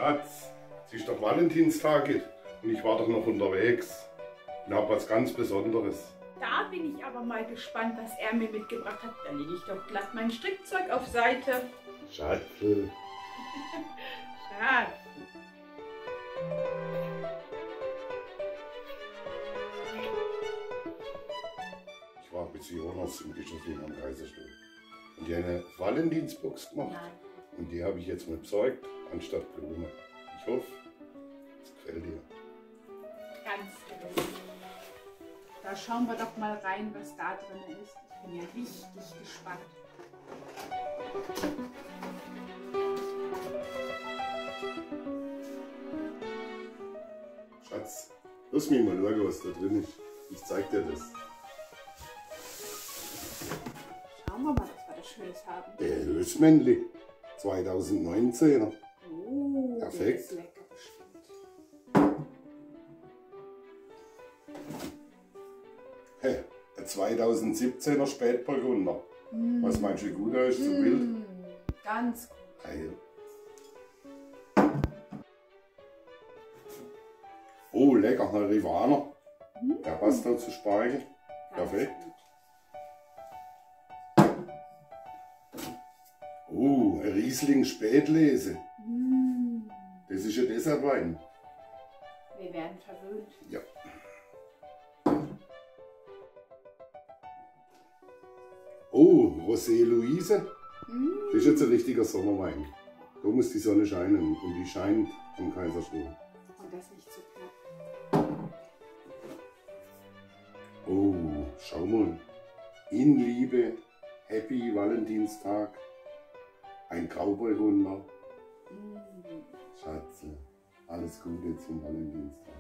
Schatz, es ist doch Valentinstag und ich war doch noch unterwegs und habe was ganz Besonderes. Da bin ich aber mal gespannt, was er mir mitgebracht hat. Da lege ich doch glatt mein Strickzeug auf Seite. Schatzel. Schatz. Ich war bis Jonas im Bischofsweg am Kaiserstuhl und die haben eine Valentinsbox gemacht. Nein. Und die habe ich jetzt mal besorgt, anstatt Blume. Ich hoffe, es gefällt dir. Ganz gewiss. Da schauen wir doch mal rein, was da drin ist. Ich bin ja richtig gespannt. Schatz, lass mich mal schauen, was da drin ist. Ich zeig dir das. Schauen wir mal, was wir da Schönes haben. Der Hösmännli, 2019er. Oh, Perfekt. der ist lecker bestimmt. Hä, der 2017er Spätburgunder. Was meinst du, wie gut er ist, so wild? Ganz gut. Geil. Oh, lecker, ein Rivaner. Der passt da zu Spargel. Ganz Perfekt. gut. Oh, ein Riesling Spätlese. Das ist ja Dessertwein. Wir werden verwöhnt. Ja. Oh, Rosé Louise. Das ist jetzt ein richtiger Sommerwein. Da muss die Sonne scheinen und die scheint am Kaiserstuhl. Und das nicht zu knapp. Oh, schau mal. In Liebe, Happy Valentinstag. Ein Grauburgunder. Schatze, alles Gute zum Valentinstag.